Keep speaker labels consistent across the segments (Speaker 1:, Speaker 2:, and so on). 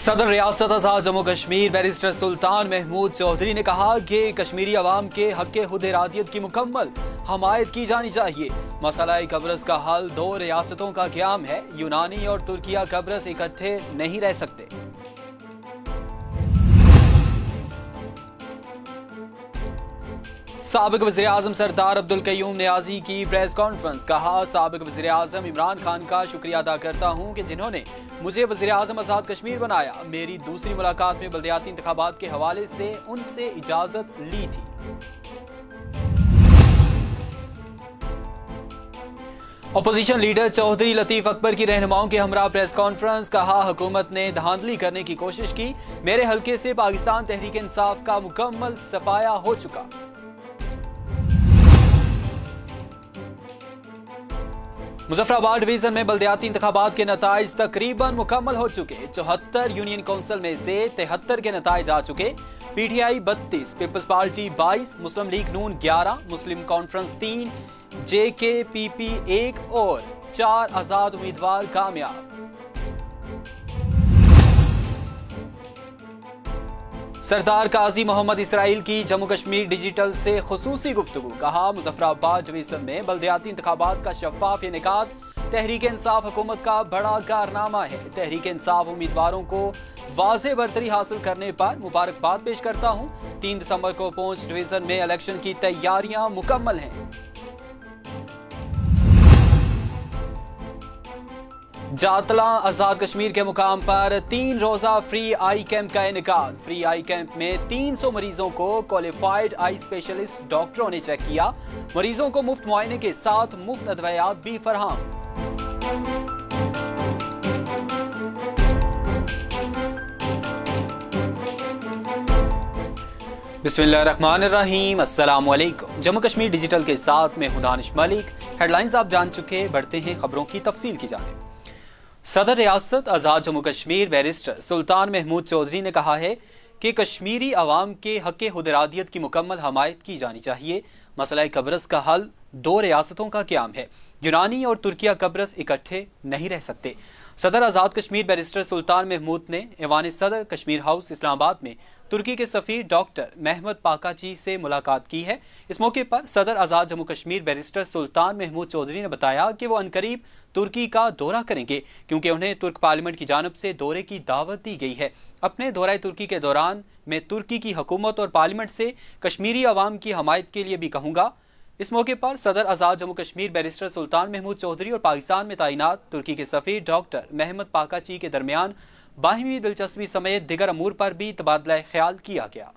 Speaker 1: सदर रियासत आज़ाद जम्मू कश्मीर बैरिस्टर सुल्तान महमूद चौधरी ने कहा कि कश्मीरी अवाम के हक़ खुद इरादियत की मुकम्मल हमायत की जानी चाहिए। मसला कब्रस का हल दो रियासतों का क़याम है। यूनानी और तुर्किया कब्रस इकट्ठे नहीं रह सकते। साबिक वज़ीर आज़म सरदार अब्दुल कयूम नियाज़ी की प्रेस कॉन्फ्रेंस। कहा, साबिक वज़ीर आज़म इमरान खान का शुक्रिया अदा करता हूँ कि जिन्होंने मुझे वज़ीर आज़म आज़ाद कश्मीर बनाया। मेरी दूसरी मुलाकात में बल्दियाती इंतखाबात के हवाले से उनसे इजाज़त ली थी। अपोजिशन लीडर चौधरी लतीफ अकबर की रहनुमाओं के हमरा प्रेस कॉन्फ्रेंस। कहा, हुकूमत ने धांधली करने की कोशिश की। मेरे हल्के से पाकिस्तान तहरीक इंसाफ का मुकम्मल सफाया हो चुका। मुजफ्फराबाद डिवीजन में बल्दियाती इंतखाबात के नताइज तकरीबन मुकम्मल हो चुके। 74 यूनियन काउंसिल में से 73 के नताइज आ चुके। PTI 32, peoples party 22, Muslim league Noon 11, Muslim conference 3, JKPP 1 और 4 आजाद उम्मीदवार कामयाब। सरदार काजी मोहम्मद इसराइल की जम्मू कश्मीर डिजिटल से खुसूसी गुफ्तगू। कहा, मुजफ्फराबाद डिवीजन में बल्दियाती इंतखाबात का शफाफ इनेकाद तहरीक इंसाफ हुकूमत का बड़ा कारनामा है। तहरीक इंसाफ उम्मीदवारों को वाज़ेह बरतरी हासिल करने पर मुबारकबाद पेश करता हूँ। 3 दिसंबर को पुंछ डिवीजन में इलेक्शन की तैयारियां मुकम्मल हैं। जातला आजाद कश्मीर के मुकाम पर 3 रोजा फ्री आई कैंप का इनेकाद। फ्री आई कैंप में 300 मरीजों को क्वालिफाइड आई स्पेशलिस्ट डॉक्टरों ने चेक किया। मरीजों को मुफ्त मुआयने के साथ मुफ्त अदवियात भी फराहम। बिस्मिल्लाहिर्रहमानिर्रहीम, अस्सलाम वालेकुम। जम्मू कश्मीर डिजिटल के साथ मैं हूं दानिश मलिक। हेडलाइंस आप जान चुके, बढ़ते हैं खबरों की तफसील की जानिब। सदर रियासत आज़ाद जम्मू कश्मीर बैरिस्टर सुल्तान महमूद चौधरी ने कहा है कि कश्मीरी अवाम के हक़ खुद इरादियत की मुकम्मल हमायत की जानी चाहिए। मसला कब्रस का हल दो रियासतों का क़याम है। यूनानी और तुर्किया कब्रस इकट्ठे नहीं रह सकते। सदर आज़ाद कश्मीर बैरिस्टर सुल्तान महमूद ने ऐवान सदर कश्मीर हाउस इस्लामाबाद में तुर्की के सफ़ीर डॉक्टर महमद पाकाची से मुलाकात की है। इस मौके पर सदर आज़ाद जम्मू कश्मीर बैरिस्टर सुल्तान महमूद चौधरी ने बताया कि वो अनकरीब तुर्की का दौरा करेंगे, क्योंकि उन्हें तुर्क पार्लियामेंट की जानब से दौरे की दावत दी गई है। अपने दौरा तुर्की के दौरान मैं तुर्की की हुकूमत और पार्लियामेंट से कश्मीरी अवाम की हमायत के लिए भी कहूँगा। इस मौके पर सदर आज़ाद जम्मू कश्मीर बैरिस्टर सुल्तान महमूद चौधरी और पाकिस्तान में तैनात तुर्की के सफ़ीर डॉक्टर महमद पाकाची के दरमियान बाहिमी दिलचस्पी समेत दिगर अमूर पर भी तबादला ख्याल किया गया।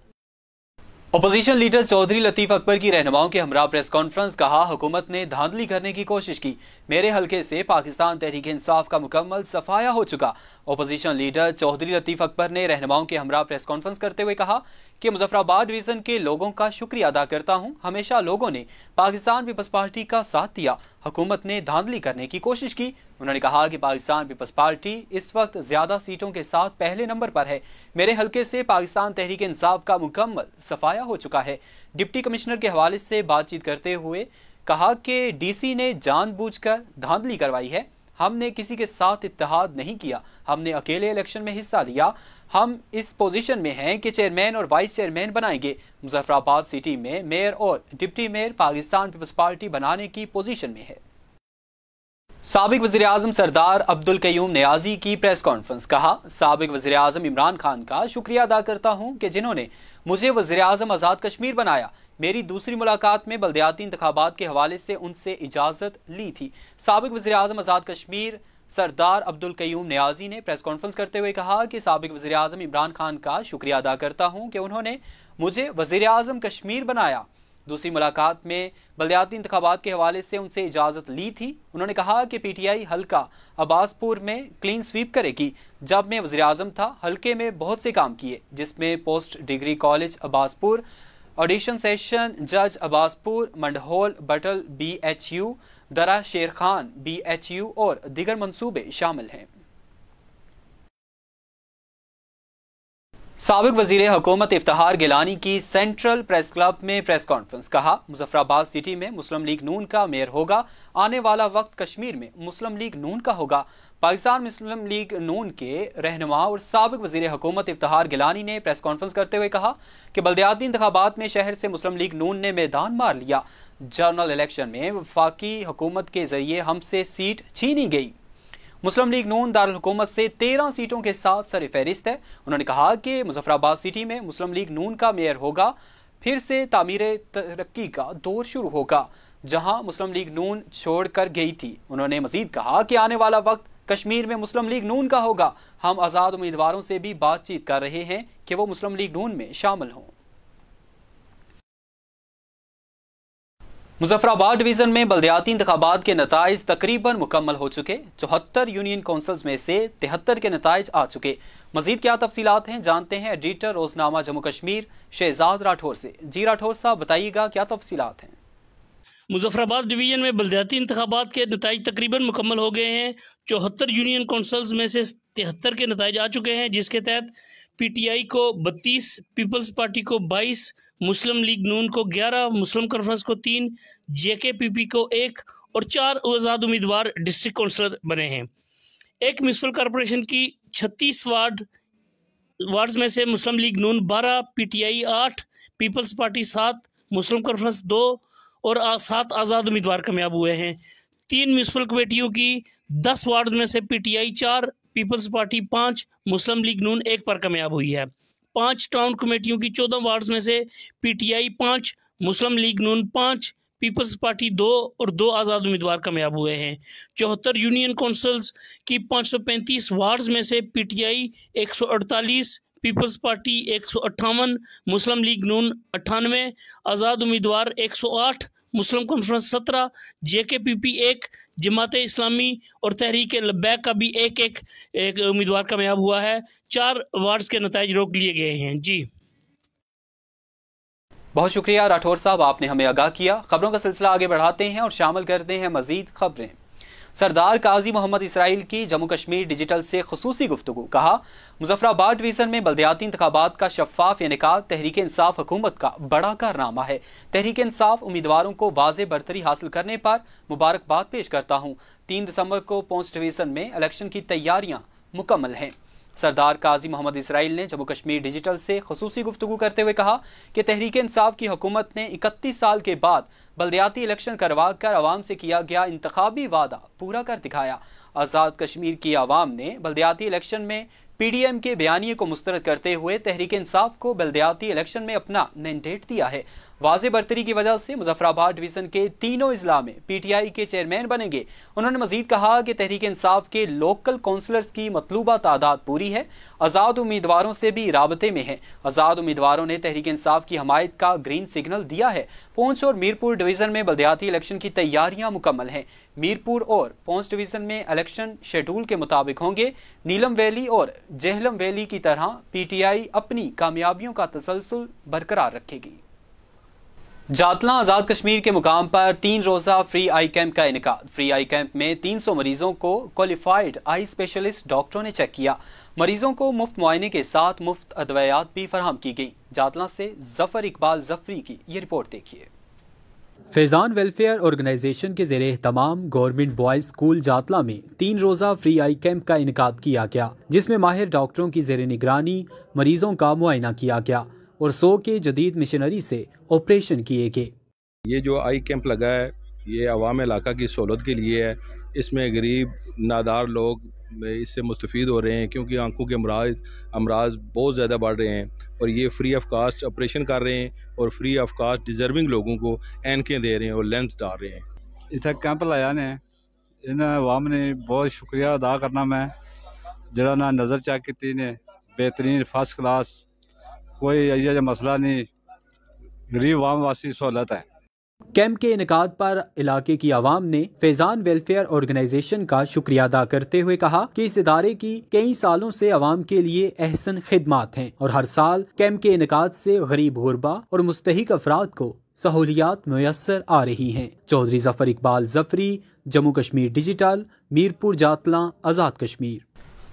Speaker 1: अपोजिशन लीडर चौधरी लतीफ अकबर की रहनुमाओं के हमरा प्रेस कॉन्फ्रेंस। कहा, हुकूमत ने धांधली करने की कोशिश की। मेरे हल्के से पाकिस्तान तहरीक इंसाफ का मुकम्मल सफाया हो चुका। अपोजिशन लीडर चौधरी लतीफ अकबर ने रहनुमाओं के हमरा प्रेस कॉन्फ्रेंस करते हुए कहा कि मुजफ्फराबाद डिवीजन के लोगों का शुक्रिया अदा करता हूँ। हमेशा लोगों ने पाकिस्तान पीपल्स पार्टी का साथ दिया। हुकूमत ने धांधली करने की कोशिश की। उन्होंने कहा कि पाकिस्तान पीपल्स पार्टी इस वक्त ज्यादा सीटों के साथ पहले नंबर पर है। मेरे हल्के से पाकिस्तान तहरीक इंसाफ का मुकम्मल सफाया हो चुका है। डिप्टी कमिश्नर के हवाले से बातचीत करते हुए कहा कि DC ने जानबूझकर धांधली करवाई है। हमने किसी के साथ इत्तेहाद नहीं किया। हमने अकेले इलेक्शन में हिस्सा लिया। हम इस पोजीशन में हैं कि चेयरमैन और वाइस चेयरमैन बनाएंगे। मुजफ्फराबाद सिटी में मेयर और deputy mayor Pakistan peoples party बनाने की पोजीशन में है। साबिक वज़ीर आज़म सरदार अब्दुल कयूम नियाज़ी की प्रेस कॉन्फ्रेंस। कहा, साबिक वज़ीर आज़म इमरान खान का शुक्रिया अदा करता हूँ कि जिन्होंने मुझे वज़ीर आज़म आज़ाद कश्मीर बनाया। मेरी दूसरी मुलाकात में बल्दियाती इंतखाबात के हवाले से उनसे इजाज़त ली थी। साबिक वज़ीर आज़म आज़ाद कश्मीर सरदार अब्दुल कयूम नियाज़ी ने प्रेस कॉन्फ्रेंस करते हुए कहा कि साबिक वज़ीर आज़म इमरान खान का शुक्रिया अदा करता हूँ कि उन्होंने मुझे वज़ीर आज़म कश्मीर बनाया। दूसरी मुलाकात में बल्दियाती इंतखाबात के हवाले से उनसे इजाज़त ली थी। उन्होंने कहा कि PTI हल्का अब्बासपुर में क्लीन स्वीप करेगी। जब मैं वज़ीर आज़म था, हल्के में बहुत से काम किए, जिसमें post degree college Abbaspur, addition session जज अब्बासपुर, मंडहोल बटल BHU, दरा शेर खान BHU और दिगर मंसूबे शामिल हैं। سابق وزیر حکومت افتخار گیلانی کی سینٹرل پریس کلب میں پریس کانفرنس، کہا مظفرآباد سٹی میں مسلم لیگ نون کا میئر ہوگا، آنے والا وقت کشمیر میں مسلم لیگ نون کا ہوگا۔ پاکستان مسلم لیگ نون کے رہنما اور سابق وزیر حکومت افتخار گیلانی نے پریس کانفرنس کرتے ہوئے کہا کہ بلدیاتی انتخابات میں شہر سے مسلم لیگ نون نے میدان مار لیا۔ جنرل الیکشن میں وفاقی حکومت کے ذریعے ہم سے سیٹ چھینی گئی۔ مسلم لیگ نون دارالحکومت سے 13 سیٹوں کے ساتھ سر فہرست ہے۔ انہوں نے کہا کہ مظفرآباد سٹی میں مسلم لیگ نون کا میئر ہوگا، پھر سے تعمیر ترقی کا دور شروع ہوگا جہاں مسلم لیگ نون چھوڑ کر گئی تھی۔ انہوں نے مزید کہا کہ آنے والا وقت کشمیر میں مسلم لیگ نون کا ہوگا۔ ہم آزاد امیدواروں سے بھی بات چیت کر رہے ہیں کہ وہ مسلم لیگ نون میں شامل ہوں۔ مظفرآباد ڈویژن میں بلدیاتی انتخابات کے نتائج تقریباً مکمل ہو چکے۔ 74 یونین کونسلز میں سے 73 کے نتائج آ چکے۔ مزید کیا تفصیلات ہیں جانتے ہیں ایڈیٹر روزنامہ جموں کشمیر شہزاد راٹھور سے۔ جی راٹھور صاحب بتائیے گا کیا تفصیلات ہیں؟
Speaker 2: مظفرآباد ڈویژن میں بلدیاتی انتخابات کے نتائج تقریباً مکمل ہو گئے ہیں۔ 74 یونین کونسلز میں سے 73 کے نتائج آ چکے ہیں، جس کے تحت پی ٹی آئی کو 32، پیپلز پارٹی کو 22، مسلم لیگ نون کو 11، مسلم کانفرنس کو 3، جے کے پی پی کو 1 اور 4 آزاد امیدوار ڈسٹرکٹ کونسلر بنے ہیں۔ ایک میونسپل کارپوریشن کی 36 وارڈز میں سے Muslim league Noon 12، P T I 8، peoples party 7، Muslim conference 2 اور 7 آزاد امیدوار کامیاب ہوئے ہیں۔ 3 میونسپل کمیٹیوں کی 10 وارڈز میں سے P T I 4، peoples party 5، Muslim league Noon 1 پر کامیاب ہوئی ہے۔ 5 ٹاؤن کمیٹیوں کی 14 وارڈز میں سے P T I 5، Muslim league Noon 5، peoples party 2 اور 2 آزاد امیدوار کامیاب ہوئے ہیں۔ 74 یونین کونسلز کی 535 وارڈز میں سے P T I 148، peoples party 158، Muslim league Noon 98، آزاد امیدوار 108، مسلم کانفرنس 17، جے کے پی پی 1، جماعت اسلامی اور تحریک لبیک کا بھی ایک امیدوار کامیاب ہوا ہے۔ 4 وارڈز کے نتائج روک لیے گئے ہیں۔ جی
Speaker 1: بہت شکریہ راٹھور صاحب، آپ نے ہمیں آگاہ کیا۔ خبروں کا سلسلہ آگے بڑھاتے ہیں اور شامل کرتے ہیں مزید خبریں۔ سردار قاضی محمد اسرائیل کی جموں کشمیر ڈیجیٹل سے خصوصی گفتگو، کہا مظفرآباد ڈویژن میں بلدیاتی انتخابات کا شفاف انعقاد تحریک انصاف حکومت کا بڑا کارنامہ ہے۔ تحریک انصاف امیدواروں کو واضح برتری حاصل کرنے پر مبارکباد پیش کرتا ہوں۔ 3 دسمبر کو پونچھ ڈویژن میں الیکشن کی تیاریاں مکمل ہیں۔ سردار قاضی محمد اسرائیل نے جموں کشمیر ڈیجیٹل سے خصوصی گفتگو کرتے ہوئے کہا کہ تحریک انصاف کی حکومت نے 31 سال کے بعد بلدیاتی الیکشن کروا کر عوام سے کیا گیا انتخابی وعدہ پورا کر دکھایا۔ آزاد کشمیر کی عوام نے بلدیاتی الیکشن میں پی ڈی ایم کے بیانیے کو مسترد کرتے ہوئے تحریک انصاف کو بلدیاتی الیکشن میں اپنا مینڈیٹ دیا ہے۔ واضح برتری کی وجہ سے مظفرآباد ڈویژن کے تینوں اضلاع میں پی ٹی آئی کے چیئرمین بنیں گے۔ انہوں نے مزید کہا کہ تحریک انصاف کے لوکل کونسلرز کی مطلوبہ تعداد پوری ہے، آزاد امیدواروں سے بھی رابطے میں ہیں۔ آزاد امیدواروں نے تحریک انصاف کی حمایت کا گرین سگنل دیا ہے۔ پونچھ اور میرپور ڈویژن میں بلدیاتی الیکشن کی تیاریاں مکمل ہیں۔ میرپور اور پونچھ ڈویژن میں الیکشن شیڈول کے مطابق ہوں گے۔ نیلم ویلی اور جہلم ویلی کی طرح پی ٹی آئی اپنی کامیابیوں کا تسلسل برقرار رکھے گی۔ جاتلاں آزاد کشمیر کے مقام پر 3 روزہ فری آئی کیمپ کا انعقاد۔ فری آئی کیمپ میں 300 مریضوں کو کوالیفائڈ آئی اسپیشلسٹ ڈاکٹروں نے چیک کیا۔ مریضوں کو مفت معائنے کے ساتھ مفت ادویات بھی فراہم کی گئی۔ جاتلاں سے ظفر اقبال ظفری کی یہ رپورٹ دیکھیے۔ فیضان ویلفیئر آرگنائزیشن کے زیر اہتمام گورنمنٹ بوائز اسکول جاتلاں میں 3 روزہ فری آئی کیمپ کا انعقاد کیا گیا، جس میں ماہر ڈاکٹروں کی زیر نگرانی مریضوں کا معائنہ کیا گیا اور 100 کے جدید مشینری سے آپریشن کیے گئے۔
Speaker 3: یہ جو آئی کیمپ لگا ہے یہ عوام علاقہ کی سہولت کے لیے ہے۔ اس میں غریب نادار لوگ اس سے مستفید ہو رہے ہیں کیونکہ آنکھوں کے امراض بہت زیادہ بڑھ رہے ہیں، اور یہ فری آف کاسٹ آپریشن کر رہے ہیں اور فری آف کاسٹ ڈیزرونگ لوگوں کو اینکیں دے رہے ہیں اور لینس ڈال رہے ہیں۔
Speaker 4: اتنے کیمپ لایا نے انہیں عوام نے بہت شکریہ ادا کرنا میں جہاں نہ نظر چیک کی نے بہترین فرسٹ کلاس، کوئی یہ مسئلہ نہیں، غریب عوام واسطے سہولت ہے۔
Speaker 1: کیمپ کے انعقاد پر علاقے کی عوام نے فیضان ویلفیئر آرگنائزیشن کا شکریہ ادا کرتے ہوئے کہا کہ اس ادارے کی کئی سالوں سے عوام کے لیے احسن خدمات ہیں اور ہر سال کیمپ کے انعقاد سے غریب غربا اور مستحق افراد کو سہولیات میسر آ رہی ہیں۔ چودھری ظفر اقبال ظفری، جموں کشمیر ڈیجیٹل، میرپور جاتلاں، آزاد کشمیر۔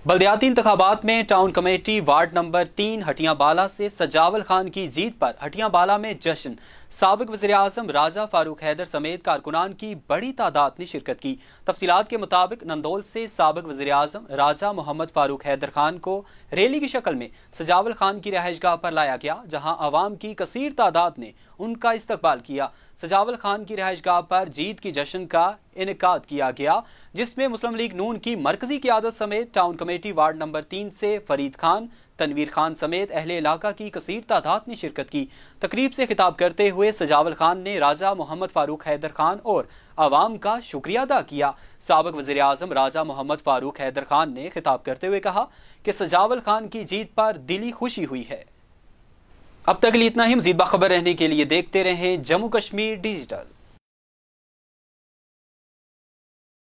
Speaker 1: बलदियाती इंतखाबात में town committee ward number 3 Hattian Bala से सजावल खान की जीत पर हटियां बाला में जश्न। साबिक वज़ीर-ए-आज़म राजा फारूक हैदर समेत कारकुनान की बड़ी तादाद ने शिरकत की। तफसीलात के मुताबिक नंदोल से साबिक वज़ीर-ए-आज़म राजा मोहम्मद फारूक हैदर खान को रैली की शक्ल में सजावल खान की रहायशगाह पर लाया गया, जहां आवाम की कसीर तादाद ने उनका इस्तकबाल किया। सजावल खान की रहायशगाह पर जीत की जश्न का इनेकाद किया गया, जिसमें मुस्लिम लीग नून की मरकजी क़ियादत समेत टाउन कमेटी वार्ड नंबर 3 से फरीद खान, तनवीर खान समेत अहले इलाका की कसीर तादाद ने शिरकत की। तकरीब से खिताब करते हुए सजावल खान ने राजा मोहम्मद फारूक हैदर खान और आवाम का शुक्रिया अदा किया। साबिक वज़ीर-ए-आज़म राजा मोहम्मद फारूक हैदर खान ने खिताब करते हुए कहा कि सजावल खान की जीत पर दिली खुशी हुई है। अब तक के लिए इतना ही। मज़ीद बाखबर रहने के लिए देखते रहें जम्मू कश्मीर डिजिटल।